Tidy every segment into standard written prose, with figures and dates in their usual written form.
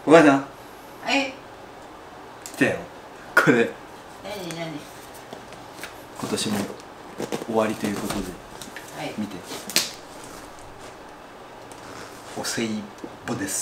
お母さん。 はい。 来たよ。これ。 何。 今年も終わりということで。 はい。 見て。お歳暮です。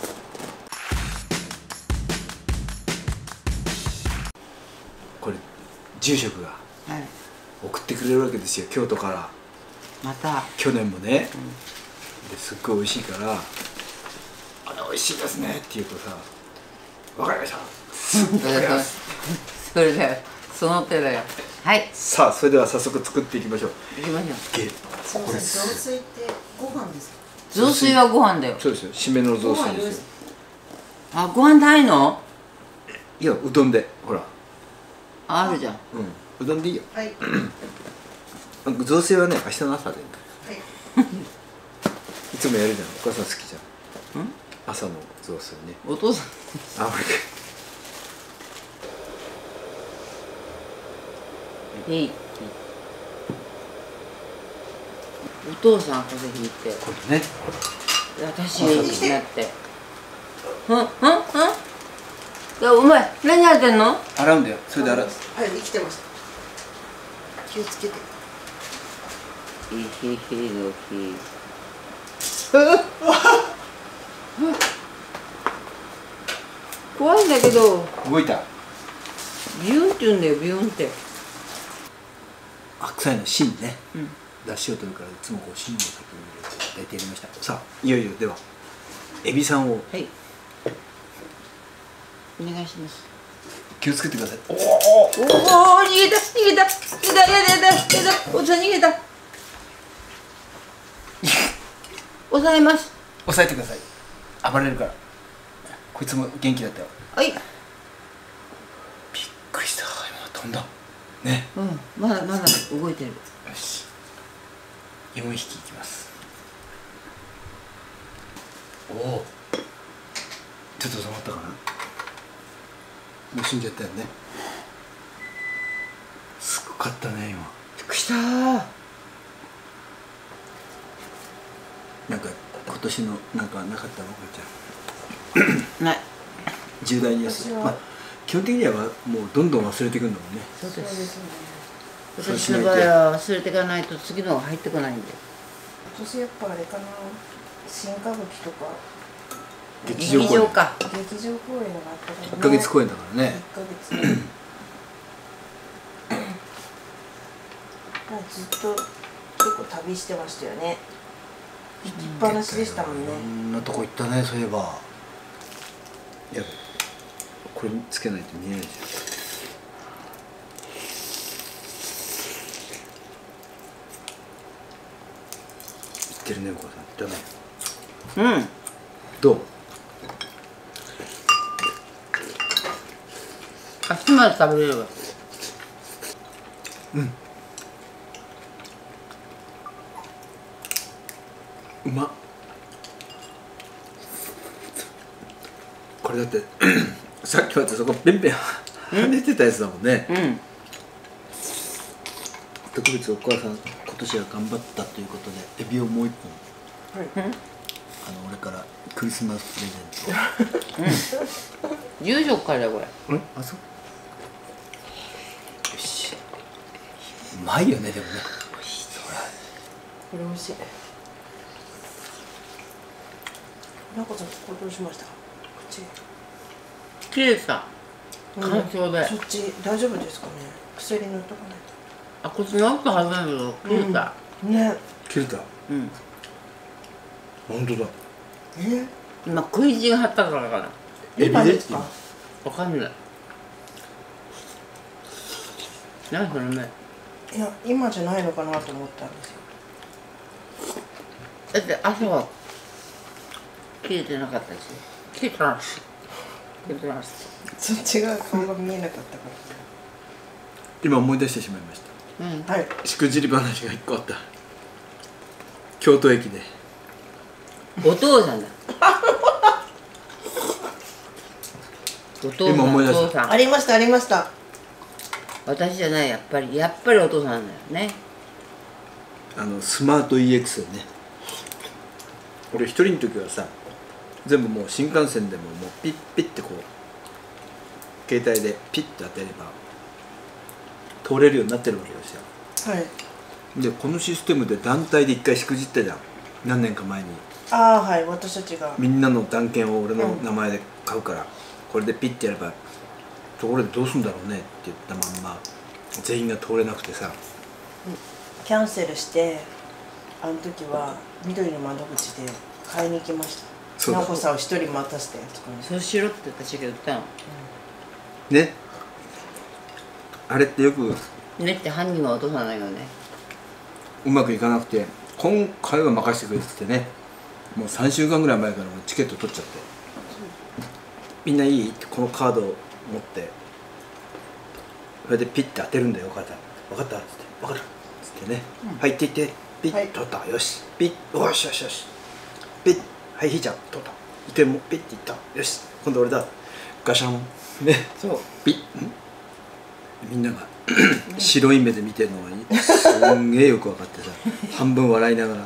これ住職が送ってくれるわけですよ、京都から。 また去年もね、ですっごい美味しいから「美味しいですね」って言うとさ「わかりました」 それだよ、その手だよ。はい、 さあそれでは早速作っていきましょう。 いきましょう。 これ雑炊ってご飯ですか？ 雑炊はご飯だよ。 そうですよ、締めの雑炊ですよ。 あ、ご飯ないの？ いや、うどんで、ほらあるじゃん。 うどんでいいよ。 はい。 雑炊はね、明日の朝でいい。 はい。 いつもやるじゃん、お母さん好きじゃん。朝の雑炊ね。 お父さん。 あ、俺。 お父さん風邪ひいて。 これね。 私になって。いや、お前、何やってんの？ 洗うんだよ。それで洗う。 はい、生きてました。気をつけて。 ひひひのひ。怖いんだけど。 動いた。 ビュンって言うんだよ、ビュンって。 白菜の芯ね。出汁を取るからいつもこう芯を先に入れて大体やりました。さあいよいよではエビさんを。 はい。お願いします。 気をつけてください。 おお、逃げた。おじさん逃げた。抑えます。 押さえてください。暴れるから。こいつも元気だったよ。 はい。 びっくりした。今飛んだね。 まだ動いてる。 よし、4匹いきます。おお、ちょっと止まったかな。もう死んじゃったよね。すごかったね今。 びっくりしたー。 なんか今年のなんかなかったの、お母ちゃん。 ない。 重大ニュース。まあ基本的にはもうどんどん忘れていくんだもんね。 そうです。 そう私の場合は忘れていかないと次のが入ってこないんで。 今年やっぱあれかな、新歌舞伎とか劇場か。 劇場公演があったからね。 1ヶ月公演だからね。 1ヶ月ね。ずっと結構旅してましたよね。行きっぱなしでしたもんね。 いろんなとこ行ったね、そういえば。やばい、これつけないと見えないじゃん。言ってるね、お母さん。だね。どう？ 明日まで食べれるわ。 うまっ。これだってさっきまでそこペンペン跳ねてたやつだもんね。特別お母さん今年は頑張ったということでエビをもう一本、俺からクリスマスプレゼント。 住職からだよこれ。 あ、そう。よし。うまいよね、でもね。 これ美味しい。なんかさん、これどうしました？口。 切れた。乾燥で。 そっち大丈夫ですかね。薬塗っとかないと。 あ、こっち治ったはずなんだけど切れた。 ね。 切れた。本当だ。 今食い地が張ったからかな。 エビですか？ わかんない。何それね。 いや、今じゃないのかなと思ったんですよ。 だって朝は切れてなかったし。切れてます。 そっちが顔が見えなかったから。 今思い出してしまいました。 はい。 しくじり話が一個あった。京都駅で。 お父さんだ。お父さん。 今思い出した。 お父さん。 ありましたありました。 私じゃない、やっぱりお父さんだよね。 スマート EX をね。俺一人の時はさ、 全部もう新幹線でももうピッピッてこう携帯でピッて当てれば通れるようになってるわけですよ。 はい。 でこのシステムで団体で一回しくじったじゃん、何年か前に。 ああ、はい、私たちが。 みんなの断券を俺の名前で買うから、これでピッてやればところでどうすんだろうねって言ったまんま全員が通れなくてさ、 キャンセルして、あの時は緑の窓口で買いに行きました。 そうだ直子さんを一人待たせてとかね。 そうしろって私が言ったの。 ね、あれってよくねって犯人はお父さんだよね。 うまくいかなくて、今回は任せてくれって言ってね、もう3週間ぐらい前からもうチケット取っちゃって、みんないいってこのカードを持ってそれでピッて当てるんだよ、分かった分かったっつって分かったっつってね、はい行って行ってピッ、 はい取った、よしピッ、よしよしよしピッ、はい引いちゃう、取った、一回もピッていった、よし今度俺だ、ガシャンね、 そうピッ、みんなが白い目で見てるのがすんげえよく分かってさ半分笑いながら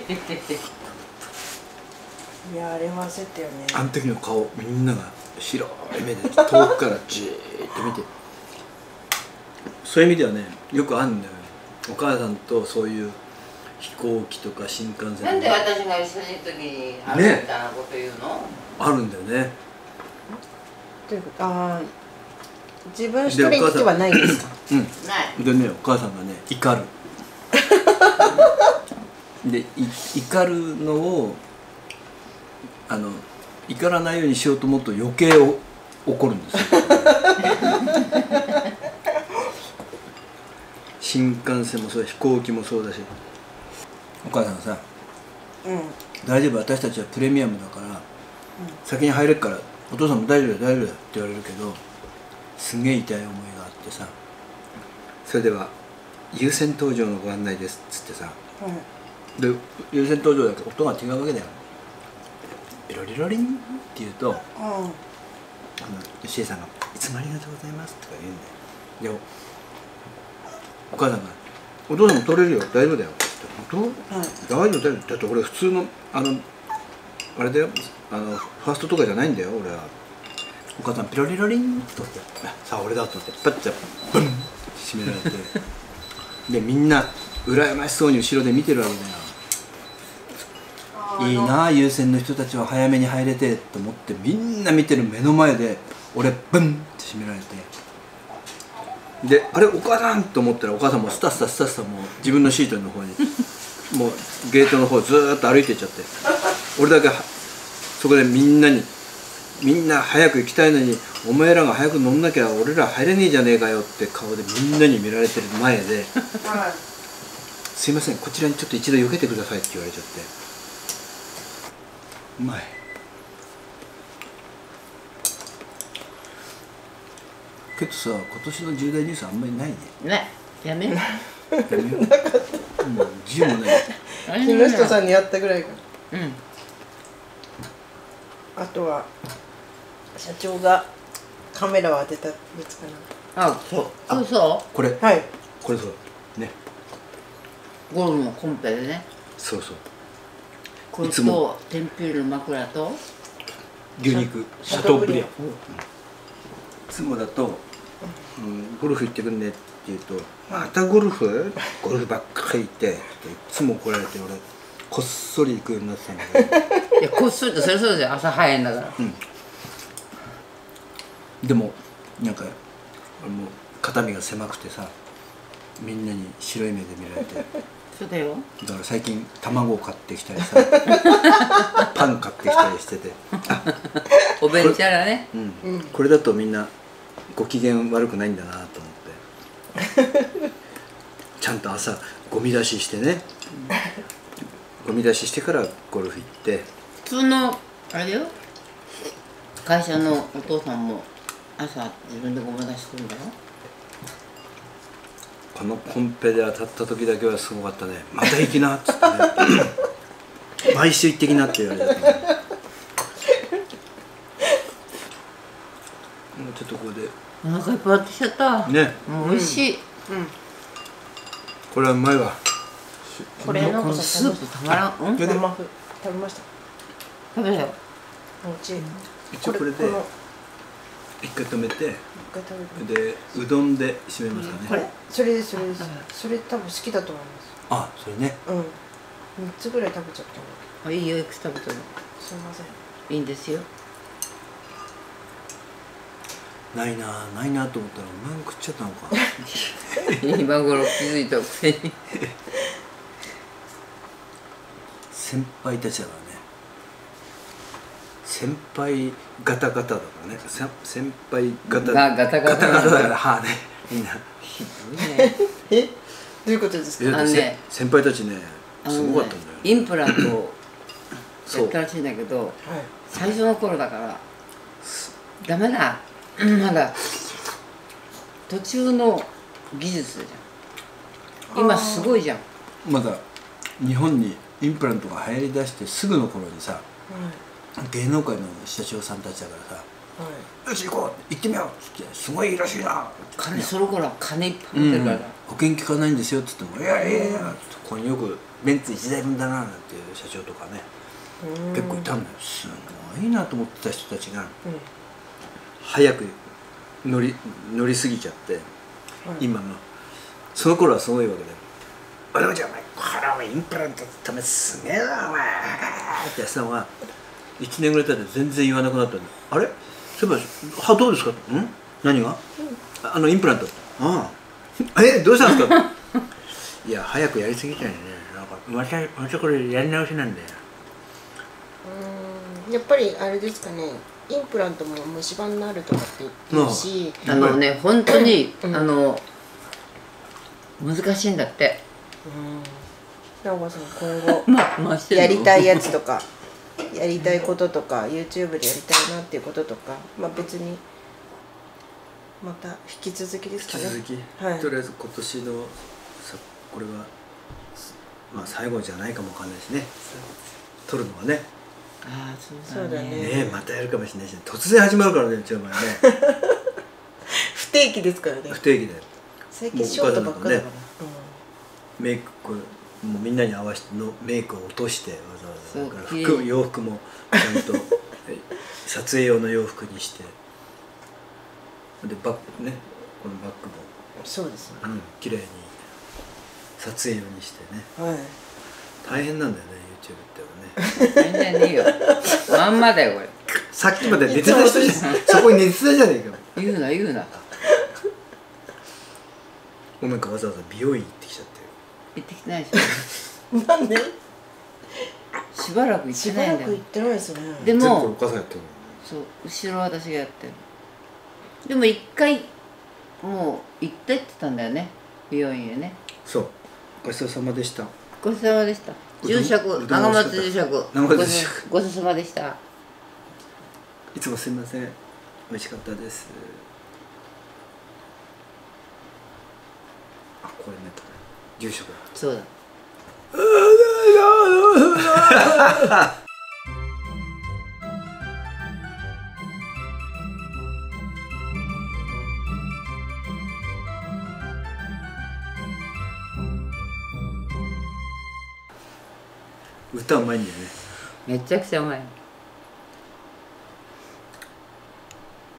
いや、あれは焦ったよね。 あの時の顔、みんなが白い目で遠くからじーっと見て、そういう意味ではねよくあるんだよね、お母さんとそういう飛行機とか新幹線とかなんで私が一緒にいる時にあるみたいなこと言うの？ あるんだよね。 ということああ、自分一人ではないですか？ うんない。 でね、お母さんがね怒るで怒るのを怒らないようにしようと思うと余計怒るんですよ新幹線もそうだし飛行機もそうだし、お母さんがさうん。 大丈夫、私たちはプレミアムだから、先に入れるからお父さんも大丈夫だよ大丈夫だよって言われるけど、すげえ痛い思いがあってさ、それでは優先搭乗のご案内ですっつってさ、で優先搭乗だけど音が違うわけだよ。ピロリロリンって言うとシエさんが「いつもありがとうございます」とか言うんだよ。でお母さんが「お父さんも取れるよ大丈夫だよ」って言って「本当？大丈夫だよ」だって俺普通のあれだよ、ファーストとかじゃないんだよ俺は。お母さんピロリロリンとって「さあ俺だ」と思ってパッチャブンって閉められてでみんな羨ましそうに後ろで見てるわけだよ。いいなあ優先の人たちは早めに入れてと思って、みんな見てる目の前で俺ブンって閉められて、であれお母さんと思ったらお母さんもスタスタスタスタもう自分のシートの方にもうゲートの方ずーっと歩いていっちゃって、俺だけそこでみんな早く行きたいのにお前らが早く乗んなきゃ俺ら入れねえじゃねえかよって顔でみんなに見られてる前で「すいませんこちらにちょっと一度避けてください」って言われちゃって。うまいけどさ、今年の重大ニュースあんまりないね。 ね、やめよう。 やめよう字もない木下さんに会ったぐらいか。 うん。 あとは社長がカメラを当てたやつかあ、そう。そうそこれな。はい。 これそうね、 う。ゴルフのコンペでね。 そうそう、 これいつもとテンピュールの枕と牛肉シャトーブリアン、いつもだと、ゴルフ行ってくんねって言うと「またゴルフばっかり行って」っていつも怒られて、俺こっそり行くようになってたんだけどいや、こっそりとそれそうですよ。朝早いんだから。 でもなんかもう肩身が狭くてさ、みんなに白い目で見られてそうだよ。 だから最近卵を買ってきたりさパン買ってきたりしてて、 おべんちゃらね。 これだとみんなご機嫌悪くないんだなと思ってちゃんと朝ゴミ出ししてね、ゴミ出ししてからゴルフ行って、 普通のあれだよ。会社のお父さんも朝自分でゴミ出しするんだよ。 このコンペで当たった時だけはすごかったね。また行きなっつってね毎週行ってきなって言われて、ね、もうちょっとここでお腹いっぱいあってきちゃったね、 もう美味しい。 これはうまいわ。 これなんかこのスープたまらん。 生麩食べました。 食べたよ。 おうち一応これで一回止めて、 一回食べてでうどんで締めますかね。 これそれですそれですそれ多分好きだと思いまあ、それね。 す。うん3つぐらい食べちゃったの。 あ、いいよ、いくつ食べたの。 すいません。 いいんですよ。 ないなと思ったらお前も食っちゃったのか。 今頃気づいたくせに。 先輩たちだからね。先輩ガタガタだからね。先輩ガタガタガタだからはあね、みんな。 ひどいね。 えどういうことですか。 だってあのね先輩たちね、すごかったんだよ。 インプラントをそうやったらしいんだけど、 はい最初の頃だからダメだ、まだ途中の技術じゃん。今すごいじゃん。 まだ日本にインプラントが流行りだしてすぐの頃にさ、芸能界の社長さんたちだからさ「よし行こう行ってみよう」っつって「すごいいいらしいな」 金その頃は金いっぱい持ってるから、 保険効かないんですよっつっても「いやいやいや」ここによくベンツ1台分だななんていう社長とかね結構いたんだよ。すごいなと思ってた人たちが早く乗りすぎちゃって、今のその頃はすごいわけだよ。「おいおじゃお前これお前インプラントってお前すげえなお前」ってやつさんは1年ぐらい経って全然言わなくなったんだ。あれそういえば歯どうですか。何が、インプラント。ああどうしたんですか。いや早くやりすぎたよね。なんかまたこれやり直しなんだよ。 やっぱりあれですかね。インプラントも虫歯になるとかって言うし、 本当に難しいんだって。 直子さん今後まあやりたいやつとかやりたいこととか YouTube でやりたいなっていうこととか、まあ別にまた引き続きですかね。 引き続き、 はいとりあえず今年のこれはまあ最後じゃないかもわかんないですね。撮るのはね。 ああそうだねねまたやるかもしれないし、突然始まるからねうちの場合ね。 不定期ですからね。 不定期で最近ショートばっかだから。 メイクもうみんなに合わせてのメイクを落としてわざわざ洋服もちゃんと撮影用の洋服にしてでバッグねこのバッグもそうですね。 綺麗に撮影用にしてねはい。 大変なんだよね YouTube ってね。 全然ねえよ。まんまだよこれ。 さっきまで寝てた人じゃんそこに寝てたじゃねえか。 言うな言うな。 ごめんかわざわざ美容院行ってきちゃって行ってきてないでしょ。 なんで？ しばらく行ってしばないんだよらく行っ。てないですね。 で全部おも母さんやってるの。 そう後ろは私がやってる。でも一回もう行ってってたんだよね、美容院へね。 そうごちそうさまでした。 ごちそうさまでした。住職長松住職ごちそうさまでした。 いつもすみません美味しかったです。あこれね住職だ。 そうだ。 歌うまいんだよね。 めちゃくちゃうまい。